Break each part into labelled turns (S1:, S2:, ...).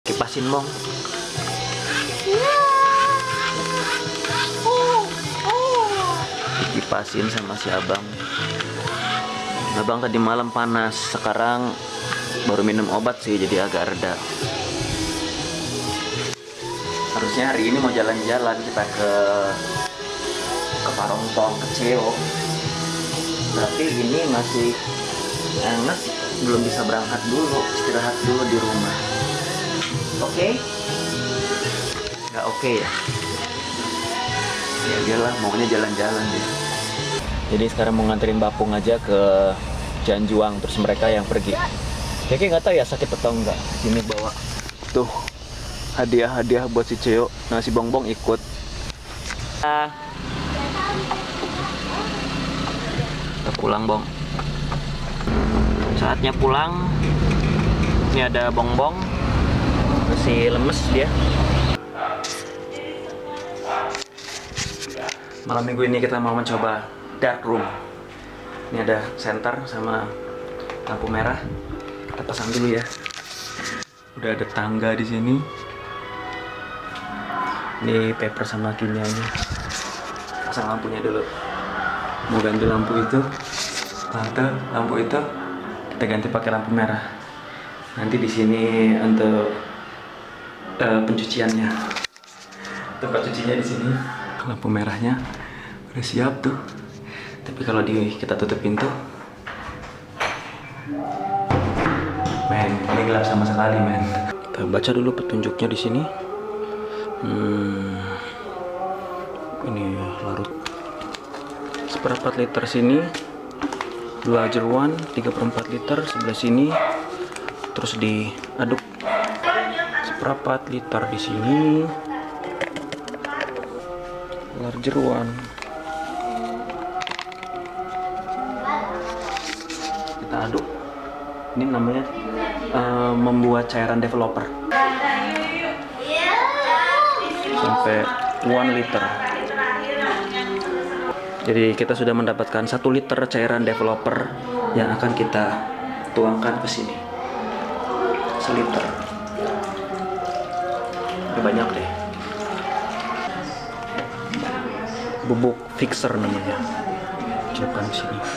S1: Kipasin Bong. Dikipasin sama si abang. Abang tadi malam panas, sekarang baru minum obat sih jadi agak reda. Harusnya hari ini mau jalan-jalan kita ke Parongtong, ke Ceo. Tapi ini masih enak, belum bisa berangkat dulu, istirahat dulu di rumah. Oke? Nggak oke ya? Ya iyalah, maunya jalan-jalan dia. Jadi sekarang mau nganterin Bapung aja ke Janjuang, terus mereka yang pergi. Kayaknya nggak tahu ya sakit atau enggak. Sini bawa tuh hadiah-hadiah buat si Ceo. Nah si Bongbong ikut. Kita pulang Bong. Saatnya pulang. Ini ada Bongbong. Masih lemes dia. Malam minggu ini kita mau mencoba dark room. Ini ada center sama lampu merah. Kita pasang dulu ya. Udah ada tangga di sini. Ini paper sama kimianya. Pasang lampunya dulu. Mau ganti lampu itu, lampu itu kita ganti pakai lampu merah. Nanti di sini untuk pencuciannya. Tempat cucinya di sini. Lampu merahnya udah siap tuh. Tapi kalau kita tutup pintu, men, ini gelap sama sekali, men. Kita baca dulu petunjuknya di sini. Ini larut 1/4 liter sini, 2 jeruan 3/4 liter sebelah sini, terus diaduk 1/4 liter di sini, lar jeruan. Kita aduk. Ini namanya membuat cairan developer sampai 1 liter. Jadi kita sudah mendapatkan 1 liter cairan developer yang akan kita tuangkan ke sini. 1 liter. Ini banyak deh. Bubuk fixer namanya. Celupkan di sini.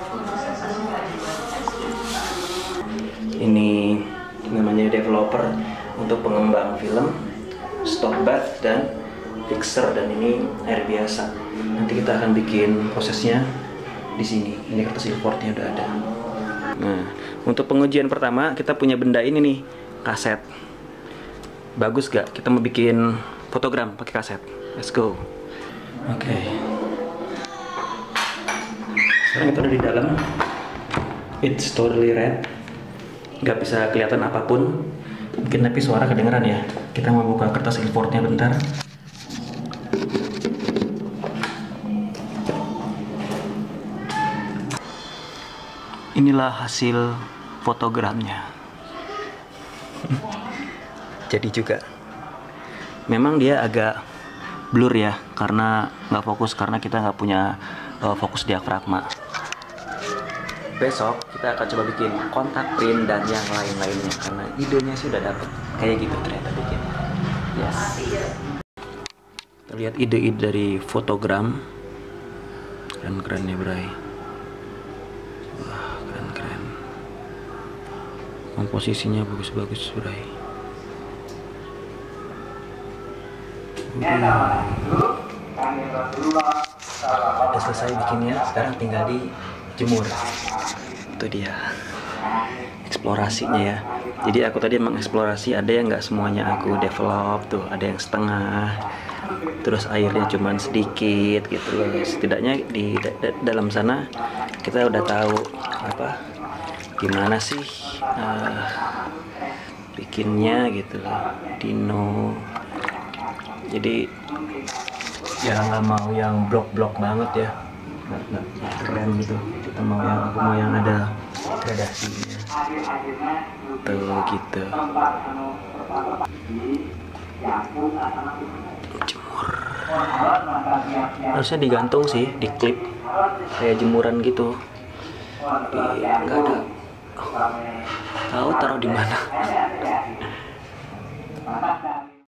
S1: Ini namanya developer untuk pengembang film, stop bath dan fixer, dan ini air biasa. Nanti kita akan bikin prosesnya di sini. Ini kertas importnya udah ada. Nah, untuk pengujian pertama kita punya benda ini nih, kaset. Bagus gak? Kita mau bikin fotogram pakai kaset. Let's go. Oke. Sekarang kita udah di dalam. It's totally red. Gak bisa kelihatan apapun. Mungkin tapi suara kedengeran ya. Kita mau buka kertas importnya bentar. Inilah hasil fotogramnya. Jadi juga memang dia agak blur ya, karena nggak fokus, karena kita nggak punya fokus diafragma. Besok kita akan coba bikin kontak print dan yang lain-lainnya, karena idenya sih udah dapet. Kayak gitu ternyata bikin. Yes. Kita lihat ide-ide dari fotogram. Keren-keren ya Bray. Wah, keren-keren. Komposisinya bagus-bagus Bray. Udah selesai bikinnya, sekarang tinggal dijemur. Itu dia eksplorasinya ya. Jadi aku tadi mengeksplorasi, ada yang nggak semuanya aku develop tuh, ada yang setengah, terus airnya cuman sedikit gitu loh. Setidaknya di dalam sana kita udah tahu apa gimana sih bikinnya gitu loh, Dino. Jadi ya nggak mau yang blok-blok banget ya, nggak keren gitu. Kita mau aku mau yang ada gradasinya tuh gitu. Jemur harusnya digantung sih, diklip kayak jemuran gitu, tapi nggak ada. Tahu taruh di mana?